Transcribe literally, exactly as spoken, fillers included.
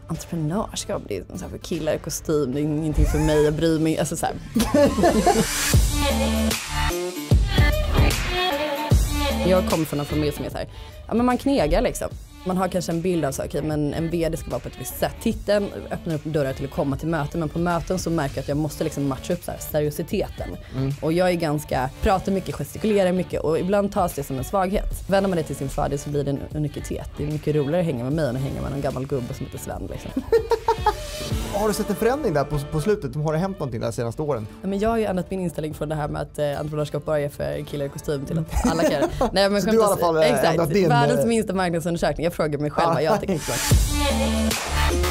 entreprenörskap, det är så här för killar i kostym, det är ingenting för mig, jag bryr mig, alltså så här. Jag kommer från en familj som är så här, ja men man knegar liksom. Man har kanske en bild av så, okej, men en vd ska vara på ett visst sätt. Titeln öppnar upp dörrar till att komma till möten, men på möten så märker jag att jag måste liksom matcha upp så här, seriositeten. Mm. Och jag är ganska, pratar mycket, gestikulerar mycket och ibland tas det som en svaghet. Vänder man det till sin fördel så blir det en unikitet. Det är mycket roligare att hänga med mig än att hänga med en gammal gubbe som heter Sven liksom. Har du sett en förändring där på, på slutet? Har det hänt någonting de senaste åren? Ja, men jag har ju ändrat min inställning från det här med att eh, entreprenörskap bara är för killar i kostym till att alla kan. Nej, men så du i alla fall exakt. Din... Världens minsta marknadsundersökning. Jag frågar mig själv vad jag tycker.